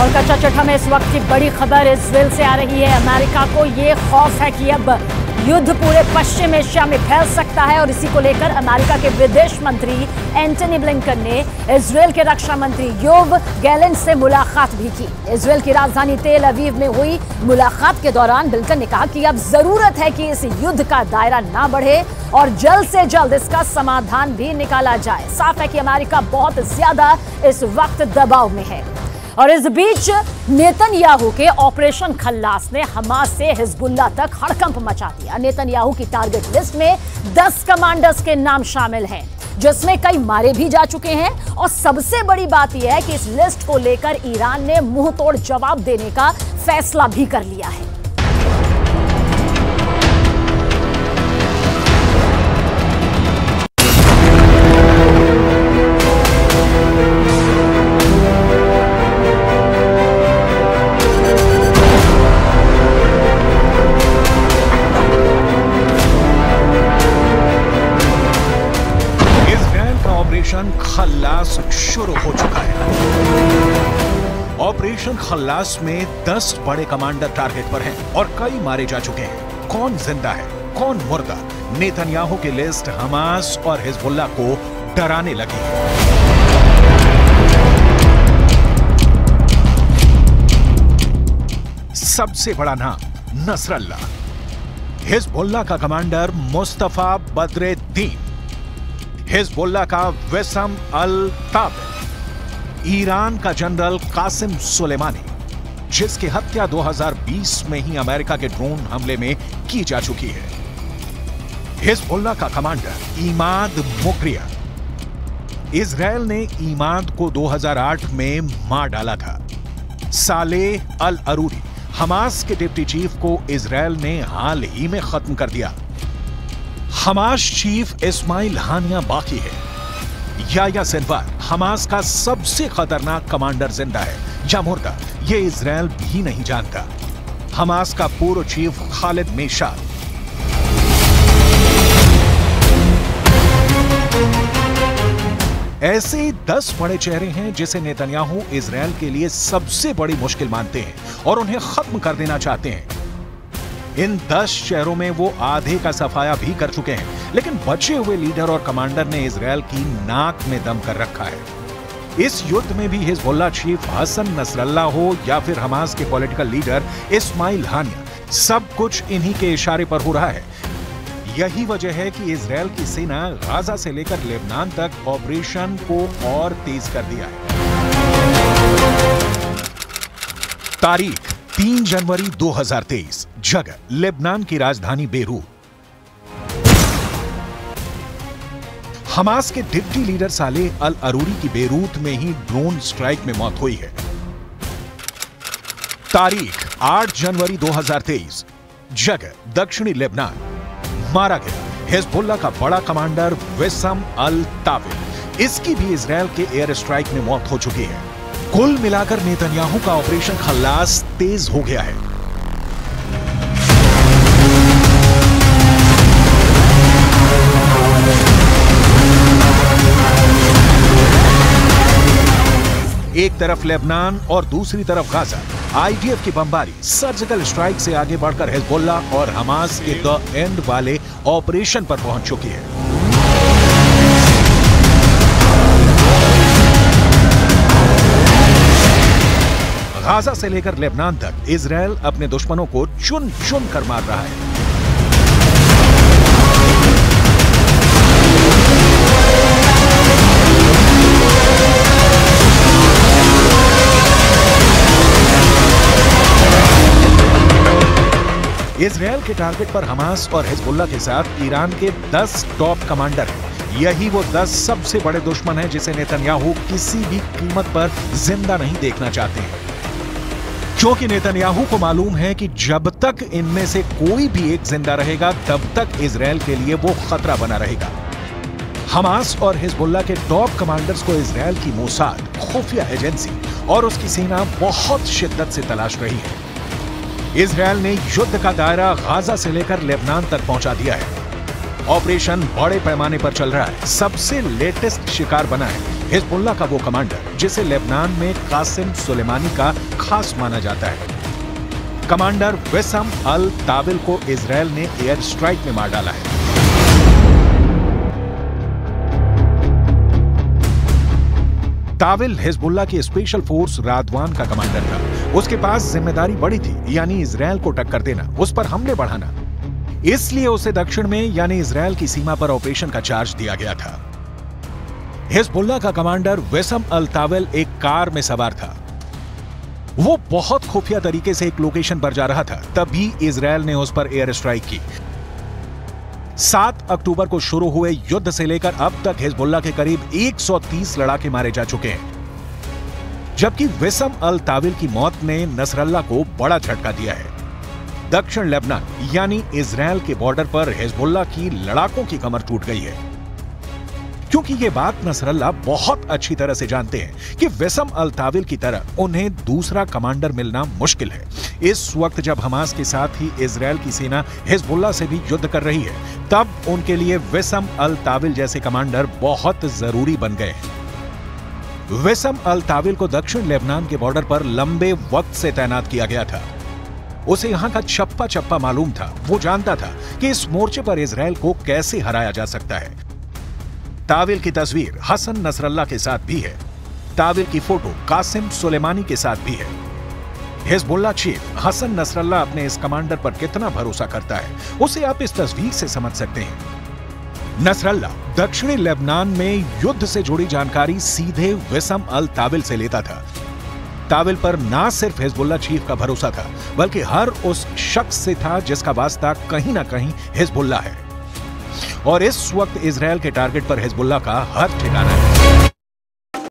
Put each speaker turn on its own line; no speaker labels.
और कच्चा चिट्ठा में इस वक्त की बड़ी खबर इजराइल से आ रही है। अमेरिका को ये खौफ है कि अब युद्ध पूरे पश्चिम एशिया में फैल सकता है और इसी को लेकर अमेरिका के विदेश मंत्री एंटनी ब्लिंकन ने इजराइल के रक्षा मंत्री योव गैलेंट से मुलाकात भी की। इजराइल की राजधानी तेल अवीव में हुई मुलाकात के दौरान ब्लिंकन ने कहा कि अब जरूरत है कि इस युद्ध का दायरा ना बढ़े और जल्द से जल्द इसका समाधान भी निकाला जाए। साफ है कि अमेरिका बहुत ज्यादा इस वक्त दबाव में है। और इस बीच नेतन्याहू के ऑपरेशन खल्लास ने हमास से हिजबुल्लाह तक हड़कंप मचा दिया। नेतन्याहू की टारगेट लिस्ट में 10 कमांडर्स के नाम शामिल हैं, जिसमें कई मारे भी जा चुके हैं। और सबसे बड़ी बात यह है कि इस लिस्ट को लेकर ईरान ने मुंह तोड़ जवाब देने का फैसला भी कर लिया है।
खल्लास शुरू हो चुका है। ऑपरेशन खल्लास में 10 बड़े कमांडर टारगेट पर हैं और कई मारे जा चुके हैं। कौन जिंदा है, कौन मुर्दा? नेतन्याहू की लिस्ट हमास और हिजबुल्लाह को डराने लगी है। सबसे बड़ा नाम नसरल्लाह, हिजबुल्लाह का कमांडर मुस्तफा बद्रुद्दीन, हिजबुल्लाह का विसम अल ताबिर, ईरान का जनरल कासिम सुलेमानी, जिसकी हत्या 2020 में ही अमेरिका के ड्रोन हमले में की जा चुकी है, हिजबुल्लाह का कमांडर इमाद मुगरिया। इजराइल ने इमाद को 2008 में मार डाला था। सालेह अल अरूरी, हमास के डिप्टी चीफ को इजराइल ने हाल ही में खत्म कर दिया। हमास चीफ इस्माइल हानिया बाकी है। याह्या सिनवार, हमास का सबसे खतरनाक कमांडर जिंदा है या मुर्दा, ये इजराइल भी नहीं जानता। हमास का पूर्व चीफ खालिद मेशाल, ऐसे 10 बड़े चेहरे हैं जिसे नेतन्याहू इजराइल के लिए सबसे बड़ी मुश्किल मानते हैं और उन्हें खत्म कर देना चाहते हैं। इन 10 शहरों में वो आधे का सफाया भी कर चुके हैं, लेकिन बचे हुए लीडर और कमांडर ने इजराइल की नाक में दम कर रखा है। इस युद्ध में भी हिजबुल्लाह चीफ हसन नसरल्लाह हो या फिर हमास के पॉलिटिकल लीडर इस्माइल हानिया, सब कुछ इन्हीं के इशारे पर हो रहा है। यही वजह है कि इजराइल की सेना गाजा से लेकर लेबनान तक ऑपरेशन को और तेज कर दिया है। तारीख 3 जनवरी 2023, जगह लेबनान की राजधानी बेरूत। हमास के deputy leader Saleh al Arouri की बेरूत में ही ड्रोन स्ट्राइक में मौत हुई है। तारीख 8 जनवरी 2023, जगह दक्षिणी लेबनान। मारा गया हिजबुल्लाह का बड़ा कमांडर विसम अल ताबिर, इसकी भी इजराइल के एयर स्ट्राइक में मौत हो चुकी है। कुल मिलाकर नेतन्याहू का ऑपरेशन खल्लास तेज हो गया है। एक तरफ लेबनान और दूसरी तरफ गाजा। आईडीएफ की बमबारी, सर्जिकल स्ट्राइक से आगे बढ़कर हिजबुल्लाह और हमास के द एंड वाले ऑपरेशन पर पहुंच चुकी है। गाजा से लेकर लेबनान तक इजराइल अपने दुश्मनों को चुन चुन कर मार रहा है। इजराइल के टारगेट पर हमास और हिजबुल्लाह के साथ ईरान के 10 टॉप कमांडर हैं। यही वो 10 सबसे बड़े दुश्मन हैं जिसे नेतन्याहू किसी भी कीमत पर जिंदा नहीं देखना चाहते हैं, क्योंकि नेतन्याहू को मालूम है कि जब तक इनमें से कोई भी एक जिंदा रहेगा तब तक इजराइल के लिए वो खतरा बना रहेगा। हमास और हिजबुल्लाह के टॉप कमांडर्स को इजराइल की मोसाद, खुफिया एजेंसी और उसकी सेना बहुत शिद्दत से तलाश रही है। इजराइल ने युद्ध का दायरा गाजा से लेकर लेबनान तक पहुंचा दिया है। ऑपरेशन बड़े पैमाने पर चल रहा है। सबसे लेटेस्ट शिकार बना है हिजबुल्लाह का वो कमांडर जिसे लेबनान में कासिम सुलेमानी का खास माना जाता है। कमांडर विसम अल ताविल को इजरायल ने एयर स्ट्राइक में मार डाला है। ताविल हिजबुल्लाह की स्पेशल फोर्स रादवान का कमांडर था। उसके पास जिम्मेदारी बड़ी थी, यानी इजरायल को टक्कर देना, उस पर हमले बढ़ाना। इसलिए उसे दक्षिण में यानी इजरायल की सीमा पर ऑपरेशन का चार्ज दिया गया था। हिजबुल्लाह का कमांडर विसम अल ताविल एक कार में सवार था। वो बहुत खुफिया तरीके से एक लोकेशन पर जा रहा था, तभी इजरायल ने उस पर एयर स्ट्राइक की। 7 अक्टूबर को शुरू हुए युद्ध से लेकर अब तक हिजबुल्लाह के करीब 130 लड़ाके मारे जा चुके हैं, जबकि विसम अल ताविल की मौत ने नसरल्लाह को बड़ा झटका दिया है। दक्षिण लेबनान यानी इजरायल के बॉर्डर पर हिजबुल्लाह की लड़ाकों की कमर टूट गई है, क्योंकि ये बात नसरल्लाह बहुत अच्छी तरह से जानते हैं कि विसम अल ताविल की तरह उन्हें दूसरा कमांडर मिलना मुश्किल है। इस वक्त जब हमास के साथ ही इजरायल की सेना हिजबुल्लाह से भी युद्ध कर रही है, तब उनके लिए विसम अल ताविल जैसे कमांडर बहुत जरूरी बन गए हैं। विसम अल ताविल को दक्षिण लेबनान के बॉर्डर पर लंबे वक्त से तैनात किया गया था। उसे यहां का चप्पा चप्पा मालूम था। वो जानता था कि इस मोर्चे पर इजरायल को कैसे हराया जा सकता है। ताविल की तस्वीर हसन नसरल्लाह के साथ भी है। ताविल की फोटो कासिम सुलेमानी के साथ भी है। हिजबुल्लाह चीफ हसन नसरल्लाह अपने इस कमांडर पर कितना भरोसा करता है, उसे आप इस तस्वीर से समझ सकते हैं। नसरल्लाह दक्षिणी लेबनान में युद्ध से जुड़ी जानकारी सीधे विसम अल ताविल से लेता था। ताविल पर ना सिर्फ हिजबुल्लाह चीफ का भरोसा था, बल्कि हर उस शख्स से था जिसका वास्ता कहीं ना कहीं हिजबुल्लाह है। और इस वक्त इजरायल के टारगेट पर हिजबुल्लाह का हर ठिकाना है।